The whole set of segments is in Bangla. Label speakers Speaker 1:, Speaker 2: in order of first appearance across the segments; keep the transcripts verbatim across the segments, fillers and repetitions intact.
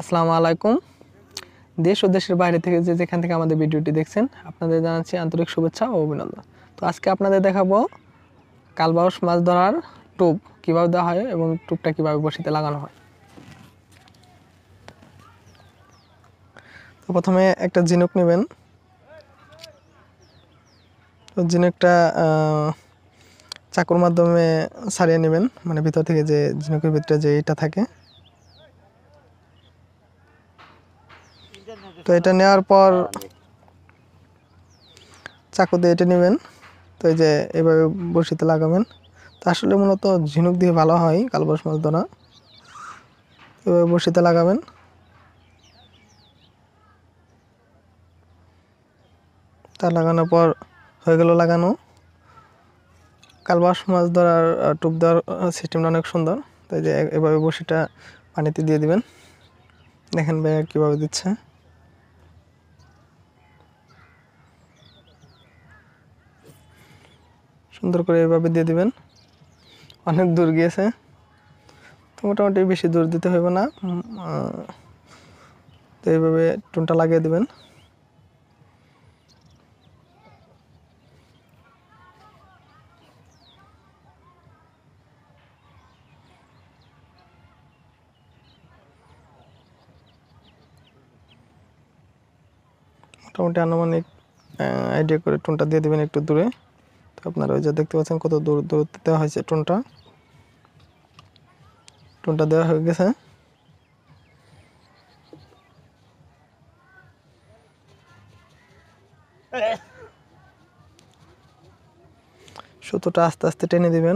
Speaker 1: আসসালামু আলাইকুম। দেশ ও দেশের বাইরে থেকে যে যেখান থেকে আমাদের ভিডিওটি দেখছেন আপনাদের জানাচ্ছি আন্তরিক শুভেচ্ছা ও অভিনন্দন। তো আজকে আপনাদের দেখাবো কালবাউস মাছ ধরার টোপ কীভাবে দেওয়া হয় এবং টোপটা কীভাবে বড়শিতে লাগানো হয়। তো প্রথমে একটা ঝিনুক নেবেন। তো ঝিনুকটা চাকুর মাধ্যমে ছাড়িয়ে নেবেন, মানে ভিতর থেকে যে ঝিনুকের ভিতরে যে এটা থাকে। তো এটা নেওয়ার পর চাকু দিয়ে এটা নেবেন। তো এই যে এভাবে বড়শিতে লাগাবেন। তো আসলে মূলত ঝিনুক দিয়ে ভালো হয় কালবাউস মাছ ধরা। এভাবে বড়শিতে লাগাবেন। তা লাগানোর পর হয়ে গেল লাগানো। কালবাউস মাছ ধরার টোপ দেওয়ার সিস্টেমটা অনেক সুন্দর। তাই যে এভাবে বড়শিটা পানিতে দিয়ে দিবেন। দেখেন ভাইয়া কীভাবে দিচ্ছে। সুন্দর করে এভাবে দিয়ে দিবেন। অনেক দূর গিয়েছে, তো মোটামুটি বেশি দূর দিতে হবে না। তো এইভাবে টুনটা লাগিয়ে দিবেন। মোটামুটি আনুমানিক আইডিয়া করে টুনটা দিয়ে দিবেন একটু দূরে। তো আপনারা ওই যে দেখতে পাচ্ছেন কত দূর দূরত্বে দেওয়া হয়েছে টুনটা। টুনটা দেওয়া হয়ে গেছে। সুতোটা আস্তে আস্তে টেনে দিবেন,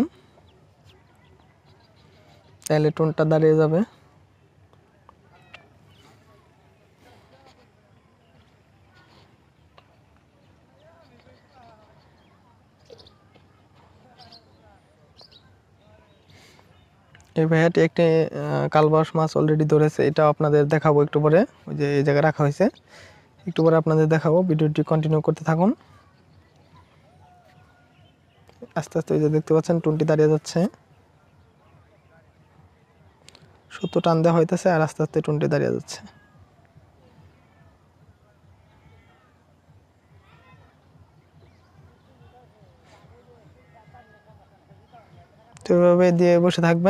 Speaker 1: তাহলে টুনটা দাঁড়িয়ে যাবে। এই ভাইয়াটি একটি কালবাউস মাছ অলরেডি ধরেছে, এটা আপনাদের দেখাবো একটু পরে। ওই যে এই জায়গায় রাখা হয়েছে, একটু পরে আপনাদের দেখাবো। ভিডিওটি কন্টিনিউ করতে থাকুন। আস্তে আস্তে ওই যে দেখতে পাচ্ছেন টুনটি দাঁড়িয়ে যাচ্ছে। সুতো টান দেওয়া হইতেছে আর আস্তে আস্তে টুনটি দাঁড়িয়ে যাচ্ছে। তো এভাবে দিয়ে বসে থাকবেন।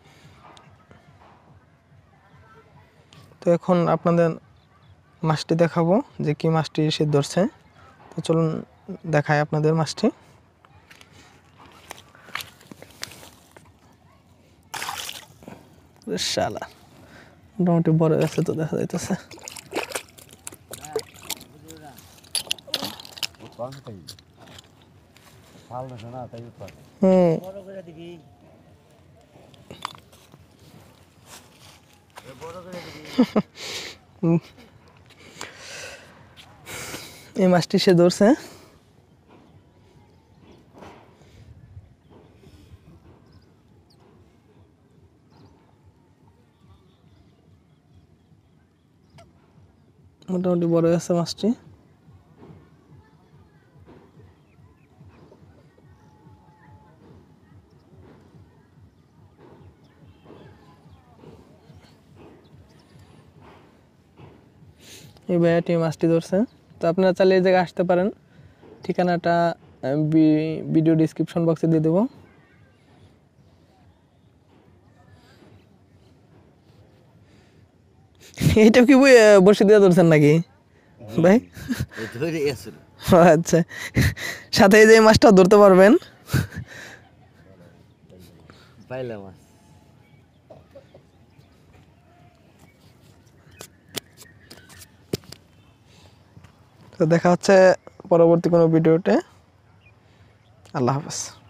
Speaker 1: তো এখন আপনাদের মাছটি দেখাবো যে কি মাছটি সে ধরছে। তো চলুন দেখায় আপনাদের মাছটি। শালা মোটামুটি বড় আছে তো দেখা যাইতেছে। হুম এই মাছটি সে ধরছে। মোটামুটি বড় আছে মাছটি। এই ভাইয়াটি মাছটি ধরছে। তো আপনারা চাইলে এই জায়গায় আসতে পারেন। ঠিকানাটা ভিডিও ডিসক্রিপশন বক্সে দিয়ে দেবো। এইটা কি বসে দিয়ে ধরছেন নাকি ভাই? আচ্ছা, সাথে এই যে মাছটা ধরতে পারবেন। তো দেখা হচ্ছে পরবর্তী কোনো ভিডিওতে। আল্লাহ হাফেজ।